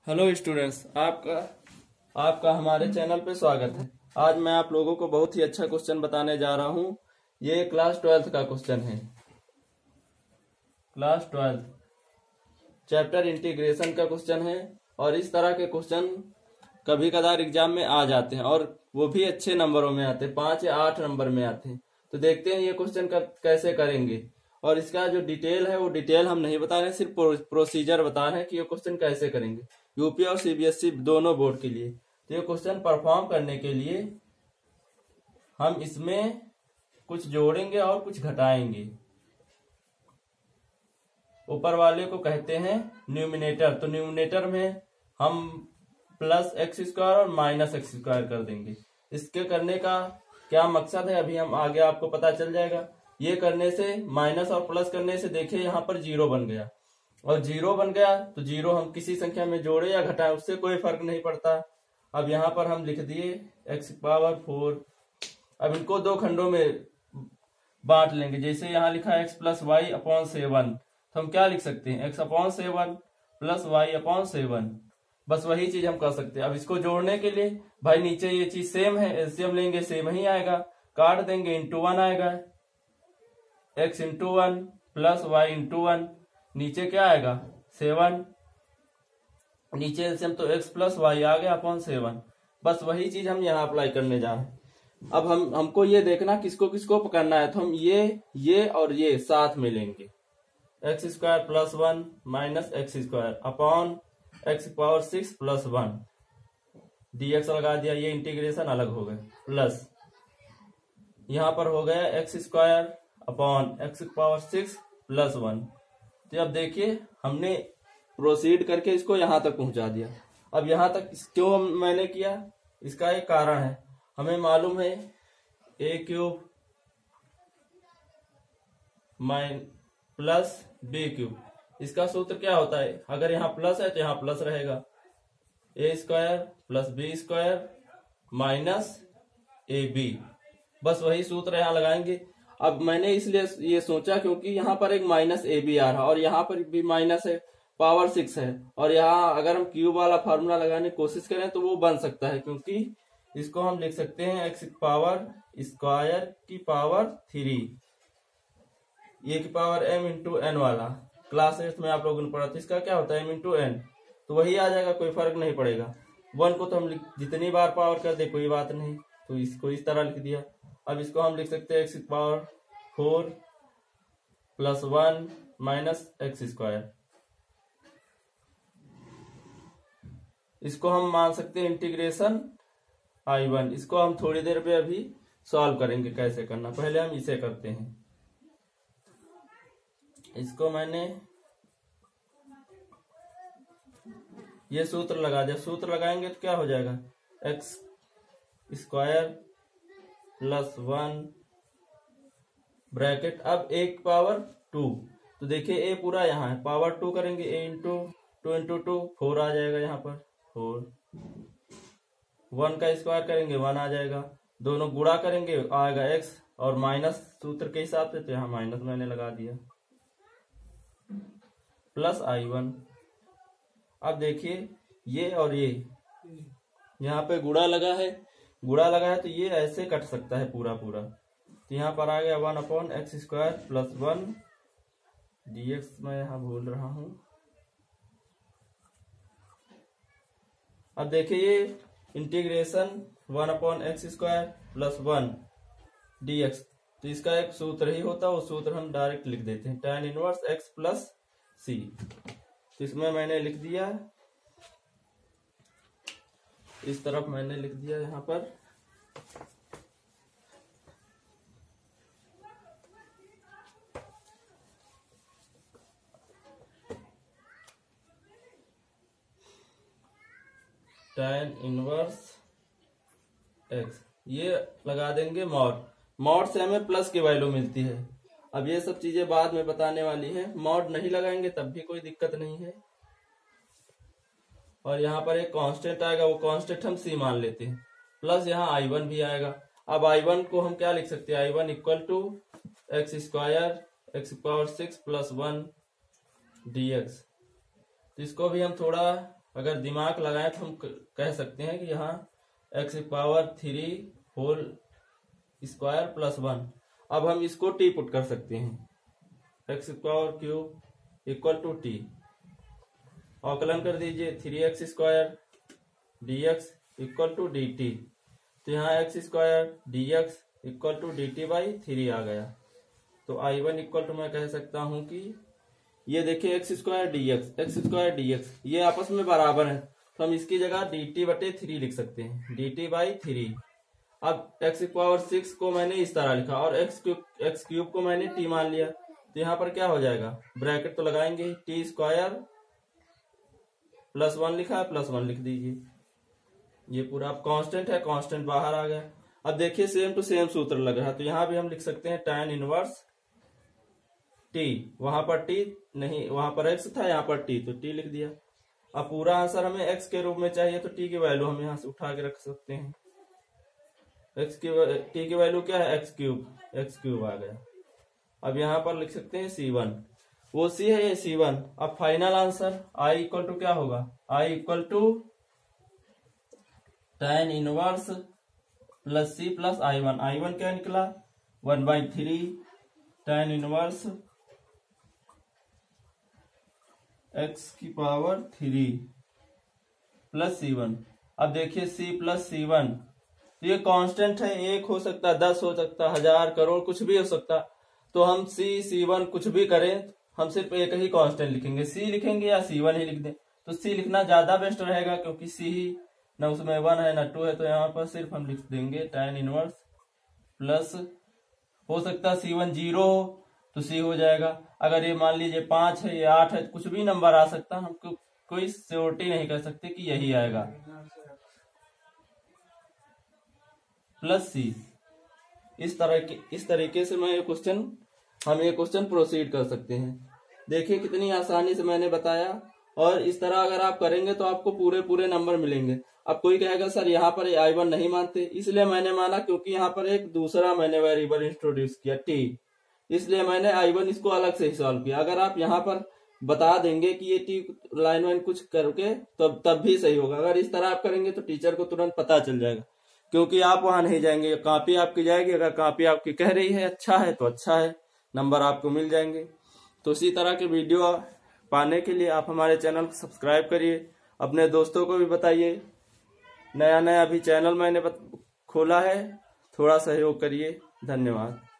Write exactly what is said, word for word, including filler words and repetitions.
Hello students, आपका आपका हमारे चैनल पे स्वागत है। आज मैं आप लोगों को बहुत ही अच्छा क्वेश्चन बताने जा रहा हूँ। ये क्लास ट्वेल्थ का क्वेश्चन है। क्लास ट्वेल्थ चैप्टर इंटीग्रेशन का क्वेश्चन है और इस तरह के क्वेश्चन कभी कदार एग्जाम में आ जाते हैं और वो भी अच्छे नंबरों में आते हैं, पाँच या आठ नंबर में आते हैं। तो देखते हैं ये क्वेश्चन कैसे करेंगे। और इसका जो डिटेल है वो डिटेल हम नहीं बता रहे हैं, सिर्फ प्रोसीजर बता रहे हैं कि ये क्वेश्चन कैसे करेंगे, यूपी और सीबीएसई दोनों बोर्ड के लिए। तो ये क्वेश्चन परफॉर्म करने के लिए हम इसमें कुछ जोड़ेंगे और कुछ घटाएंगे। ऊपर वाले को कहते हैं न्यूमिनेटर। तो न्यूमिनेटर में हम प्लस एक्स स्क्वायर और माइनस एक्स स्क्वायर कर देंगे। इसके करने का क्या मकसद है अभी हम आगे आपको पता चल जाएगा। ये करने से, माइनस और प्लस करने से देखिए यहाँ पर जीरो बन गया, और जीरो बन गया तो जीरो हम किसी संख्या में जोड़े या घटाए उससे कोई फर्क नहीं पड़ता। अब यहाँ पर हम लिख दिए एक्स पावर फोर। अब इनको दो खंडों में बांट लेंगे। जैसे यहाँ लिखा है x plus y upon seven, तो हम क्या लिख सकते हैं, x upon seven plus y upon seven. बस वही चीज हम कर सकते हैं। अब इसको जोड़ने के लिए भाई नीचे ये चीज सेम है, एलसीएम लेंगे सेम ही आएगा, काट देंगे, इंटू वन आएगा, x into one plus y into one. नीचे क्या आएगा, सेवन, नीचे एलसीएम तो एक्स प्लस वाई आ गया अपॉन सेवन। बस वही चीज हम यहाँ अप्लाई करने जा रहे हैं। अब हम हमको ये देखना किसको किसको पकड़ना है, तो हम ये ये और ये साथ में लेंगे। X square plus one minus x square upon x power six plus one, dx लगा दिया, ये इंटीग्रेशन अलग हो गए, प्लस यहाँ पर हो गया x square upon x power six plus one. तो अब देखिए हमने प्रोसीड करके इसको यहां तक पहुंचा दिया। अब यहां तक क्यों मैंने किया, इसका एक कारण है। हमें मालूम है a cube mine plus b cube, इसका सूत्र क्या होता है, अगर यहाँ प्लस है तो यहाँ प्लस रहेगा, a square plus b square minus a b. बस वही सूत्र यहाँ लगाएंगे। अब मैंने इसलिए ये सोचा क्योंकि यहाँ पर एक माइनस ए बी आ रहा और यहाँ पर भी माइनस है, पावर सिक्स है, और यहाँ अगर हम क्यूब वाला फार्मूला लगाने की कोशिश करें तो वो बन सकता है, क्योंकि इसको हम लिख सकते हैं एक्स पावर स्क्वायर की पावर थ्री, ये की पावर एम इंटू एन वाला, क्लास एट में आप लोगों ने पढ़ा था। इसका क्या होता है, एम इंटू एन, तो वही आ जाएगा, कोई फर्क नहीं पड़ेगा। वन को तो हम जितनी बार पावर कर दे कोई बात नहीं, तो इसको इस तरह लिख दिया। अब इसको हम लिख सकते हैं x power four plus one minus x square. इसको हम मान सकते हैं इंटीग्रेशन आई वन। इसको हम थोड़ी देर पे अभी सॉल्व करेंगे कैसे करना, पहले हम इसे करते हैं। इसको मैंने ये सूत्र लगा दिया। सूत्र लगाएंगे तो क्या हो जाएगा, x square plus one bracket, अब एक पावर टू, तो देखिए ए पूरा यहाँ है, पावर टू करेंगे, a into two into two four आ जाएगा, यहाँ पर फोर। वन का स्क्वायर करेंगे वन आ जाएगा, दोनों गुणा करेंगे आएगा एक्स, और माइनस सूत्र के हिसाब से तो यहाँ माइनस मैंने लगा दिया, प्लस आई वन। अब देखिए ये और ये यहाँ पे गुणा लगा है, गुणा लगा है तो ये ऐसे कट सकता है पूरा पूरा। तो यहाँ पर आ गया one upon x square plus one dx, मैं यहाँ भूल रहा हूं। अब देखिए ये integration one upon x square plus one dx, तो इसका एक सूत्र ही होता है, वो सूत्र हम डायरेक्ट लिख देते हैं, tan inverse x plus c. तो इसमें मैंने लिख दिया, इस तरफ मैंने लिख दिया यहाँ पर tan इनवर्स एक्स, ये लगा देंगे मॉड। मॉड से हमें प्लस की वैल्यू मिलती है। अब ये सब चीजें बाद में बताने वाली है, मॉड नहीं लगाएंगे तब भी कोई दिक्कत नहीं है। और यहाँ पर एक कांस्टेंट आएगा, वो कांस्टेंट हम सी मान लेते हैं, प्लस यहाँ आई वन भी आएगा। अब आई वन को हम क्या लिख सकते हैं, I one equal to x square x power six plus one d x. तो इसको भी हम थोड़ा अगर दिमाग लगाए तो हम कह सकते हैं कि यहाँ x power three whole square plus one. अब हम इसको टी पुट कर सकते हैं, x power cube equal to t. अवकलन कर दीजिए, three x square d x equal to d t. तो यहाँ x square d x equal to d t by three आ गया। तो आई वन इक्वल टू मैं कह सकता हूं कि ये देखिए x square d x x square d x ये आपस में बराबर है, तो हम इसकी जगह डी टी बटे थ्री लिख सकते हैं, डी टी बाई थ्री। अब एक्स पावर सिक्स को मैंने इस तरह लिखा और एक्स क्यूब एक्स क्यूब को मैंने टी मान लिया, तो यहाँ पर क्या हो जाएगा, ब्रैकेट तो लगाएंगे, टी स्क्वायर प्लस वन लिखा है, प्लस वन लिख दीजिए। ये पूरा अब कांस्टेंट है, कांस्टेंट बाहर आ गया। अब देखिए सेम टू सेम सूत्र लग रहा है, तो यहाँ भी हम लिख सकते हैं tan इनवर्स टी, वहां पर टी नहीं, वहां पर एक्स था, यहाँ पर टी, तो टी लिख दिया। अब पूरा आंसर हमें एक्स के रूप में चाहिए, तो टी की वैल्यू हम यहाँ से उठा के रख सकते हैं। एक्स की टी की वैल्यू क्या है, एक्स क्यूब, एक्स क्यूब आ गया। अब यहाँ पर लिख सकते हैं सी वन, वो सी है ये सी वन। अब final answer I equal to क्या होगा, I equal to tan inverse plus c plus I one. I one क्या निकला, one by three tan inverse x की power three plus c one. अब देखिए सी प्लस सी वन, तो ये constant है, एक हो सकता है, दस हो सकता है, हजार, करोड़, कुछ भी हो सकता। तो हम सी सी वन कुछ भी करें, हम सिर्फ एक ही कांस्टेंट लिखेंगे, सी लिखेंगे या सी वन ही लिख दें। तो सी लिखना ज्यादा बेस्ट रहेगा, क्योंकि सी ही न उसमें वन है न टू है, तो यहाँ पर सिर्फ हम लिख देंगे tan इनवर्स प्लस, हो सकता है सी वन जीरो हो तो सी हो जाएगा। अगर ये मान लीजिए पांच है, ये आठ है, कुछ भी नंबर आ सकता है, हमको कोई श्योरिटी नहीं कर सकते कि यही आएगा, प्लस सी। इस तरह के इस तरीके से मैं ये क्वेश्चन हम ये क्वेश्चन प्रोसीड कर सकते हैं। देखिए कितनी आसानी से मैंने बताया, और इस तरह अगर आप करेंगे तो आपको पूरे पूरे नंबर मिलेंगे। अब कोई कहेगा सर यहाँ पर आई वन नहीं मानते, इसलिए मैंने माना क्योंकि यहाँ पर एक दूसरा मैंने वेरिएबल इंट्रोड्यूस किया टी, इसलिए मैंने आई वन इसको अलग से ही सॉल्व किया। अगर आप यहाँ पर बता देंगे कि ये टी लाइन वाइन कुछ करके तब तब भी सही होगा। अगर इस तरह आप करेंगे तो टीचर को तुरंत पता चल जाएगा, क्योंकि आप वहां नहीं जाएंगे, कॉपी आपकी जाएगी। अगर कॉपी आपकी कह रही है अच्छा है तो अच्छा है, नंबर आपको मिल जाएंगे। तो इसी तरह के वीडियो पाने के लिए आप हमारे चैनल को सब्सक्राइब करिए, अपने दोस्तों को भी बताइए। नया नया अभी चैनल मैंने खोला है, थोड़ा सहयोग करिए। धन्यवाद।